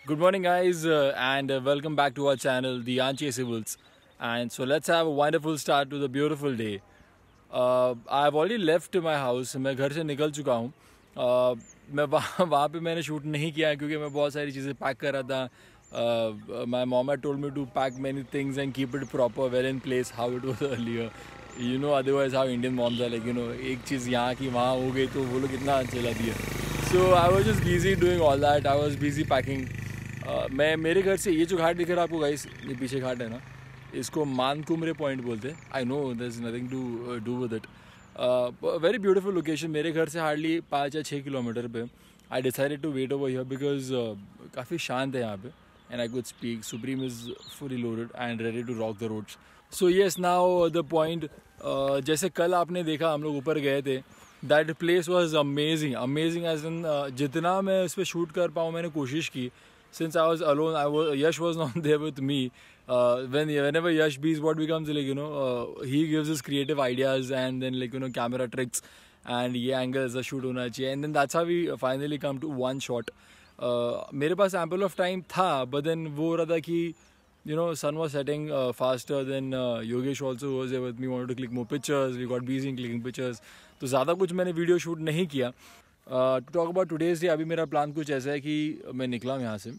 Good morning, guys, and welcome back to our channel, The Unchaseables. And so let's have a wonderful start to the beautiful day. I've already left my house. मैं घर से निकल चुका हूँ. मैं वहाँ पे मैंने शूट नहीं किया क्योंकि मैं बहुत सारी चीज़ें पैक कर रहा था. My mom had told me to pack many things and keep it proper, well in place, how it was earlier. You know, otherwise how Indian moms are like, you know, एक चीज़ यहाँ की वहाँ हो गई तो वो लोग इतना चलाती है. So I was just busy doing all that. I was busy packing. मैं मेरे घर से ये जो घाट दिख रहा है आपको गाइस, ये पीछे घाट है ना, इसको मानकुमरे पॉइंट बोलते हैं. I know there is nothing to do with it. Very beautiful location. मेरे घर से हार्डली 5 या 6 किलोमीटर पे. I decided to wait over here because काफ़ी शांत है यहाँ पे and I could speak. Supreme is fully loaded and ready to rock the roads. So yes, now the point. जैसे कल आपने देखा हम लोग ऊपर गए थे, that place was amazing. Amazing as in जितना मैं उस पर शूट कर पाऊँ मैंने कोशिश की. Since I was alone, Yash was not there with me. Whenever Yash bees, what becomes like, you know, he gives his creative ideas and then like, you know, camera tricks and ये angle ऐसा shoot होना चाहिए, and then that's how we finally come to one shot. मेरे पास ample of time था, but then वो रहा था कि you know, sun was setting faster. Then Yogesh also was there with me, wanted to click more pictures. We got busy in clicking pictures. तो ज़्यादा कुछ मैंने वीडियो शूट नहीं किया. To talk about today's day, अभी मेरा plan कुछ ऐसा है कि मैं निकला हूँ यहाँ से.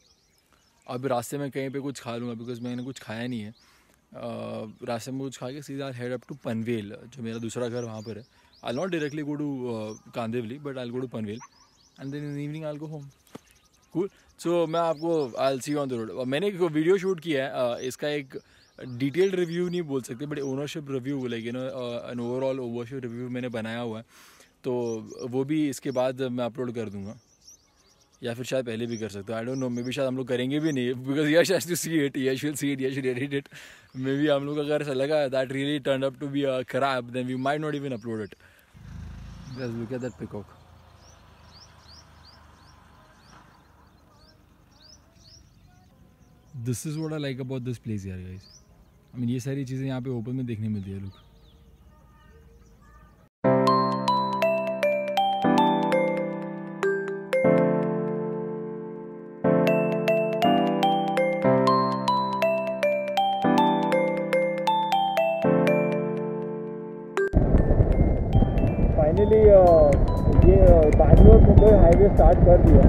अब रास्ते में कहीं पे कुछ खा लूँगा बिकॉज मैंने कुछ खाया नहीं है. रास्ते में कुछ खा के सीधा हेड अप टू पनवेल, जो मेरा दूसरा घर वहाँ पर है. I not directly go to Kandivali, but I go to Panvel and then in evening I go home. Cool. So मैं आपको I see on the road. मैंने एक वीडियो शूट किया है. इसका एक डिटेल्ड रिव्यू नहीं बोल सकते, but ownership review, like you know, an overall ownership review मैंने बनाया हुआ है. तो वो भी इसके बाद मैं अपलोड कर दूंगा, या फिर शायद पहले भी कर सकते हो. I don't know, maybe शायद हम लोग करेंगे भी नहीं because Yash has to see it. Yash will see it, Yash will edit it. Maybe हम लोग अगर ऐसा लगा that really turn up to be a खराब, then we might not even upload it. Just look at that peacock. This is what I like about this place यार guys. I mean ये सारी चीज़ें यहाँ पे ओपन में देखने मिलती है. लोग फाइनली ये बैंगलोर मुंबई हाईवे स्टार्ट कर दिया.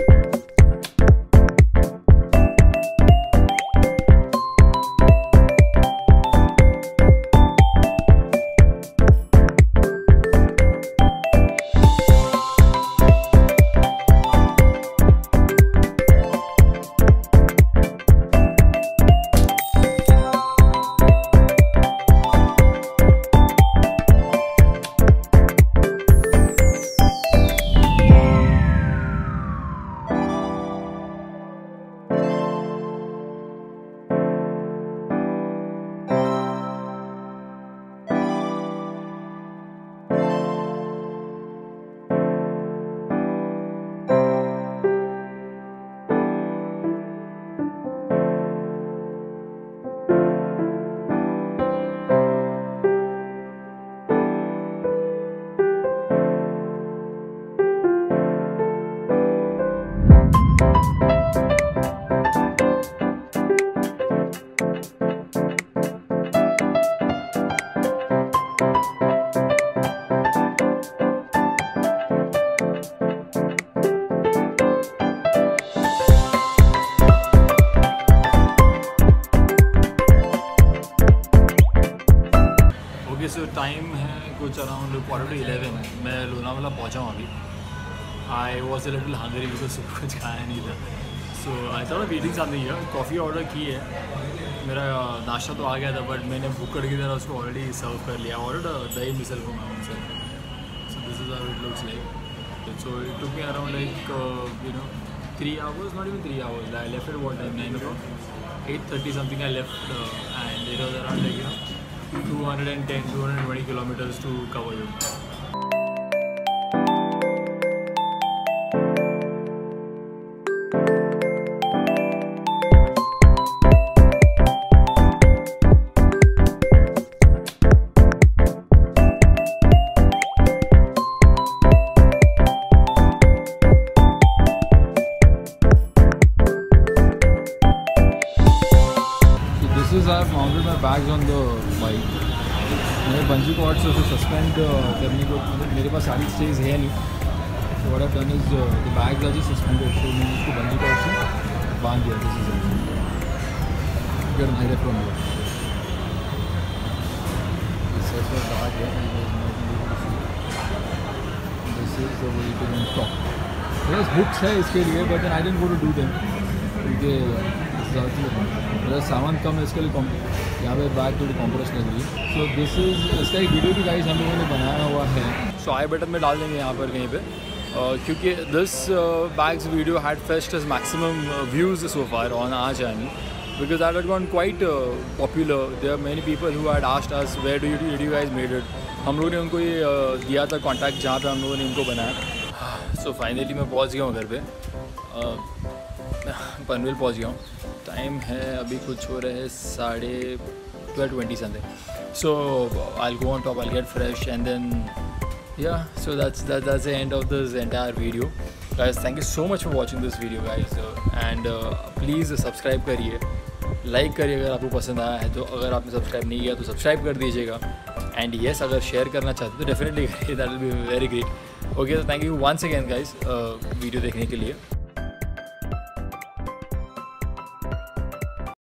सो टाइम है कुछ अराउंड 11:15. मैं लोनावाला पहुँचा हूँ अभी. I was a little hungry because सुबह कुछ खाया नहीं था. So I thought eating something here. Coffee order की है. मेरा नाश्ता तो आ गया था, बट मैंने भूखड़ की तरह उसको ऑलरेडी सर्व कर लिया. ऑर्डर दही मिसल को मैं उनसे. So this is how it looks like. So it took me around like you know 3 hours, not even 3 hours. I left at what time? 9 o'clock? 8:30 something I left, and it was around like, you know, 220 kilometers to cover you. I have mounted my bags on the bike. मेरे bungee cord से उसे suspend करने को मेरे पास सारी stage है नहीं. So what I've done is the bags are just suspended. So मैंने उसको बंजी कॉर्ड से बांध दिया. This is it. Get an idea from here. This is the bag here. This is the way to stop. There's hooks है इसके लिए, but then I didn't go to do them. क्योंकि मेरा सामान कम है इसके लिए यहाँ पे बैग थोड़ी कॉम्प्रेस लग रही है. सो दिस इज़ इसका एक वीडियो भी गाइस हम लोगों ने बनाया हुआ है. सो आई बटन में डाल देंगे यहाँ पर कहीं पे, क्योंकि this bags video had fest is maximum views so far on our channel because that had gone quite popular. There are many people who had asked us where did you guys made it. हम लोगों ने उनको ये दिया था contact जहाँ पे हम लोगों ने इनको बनाया. सो फाइनली मैं पहुँच गया हूँ घर पे, पनवेल पहुँच गया हूँ. टाइम है अभी कुछ हो रहे हैं 12:20 something. So I'll go on top, I'll get fresh, and then yeah, so that's the end of this entire video. Guys, thank you so much for watching this video guys, and please subscribe करिए, like करिए अगर आपको पसंद आया है तो. अगर आपने सब्सक्राइब नहीं किया तो सब्सक्राइब कर दीजिएगा. एंड येस, अगर शेयर करना चाहते तो डेफिनेटली करिए, that will be very great. Okay, तो thank you once again guys video देखने के लिए.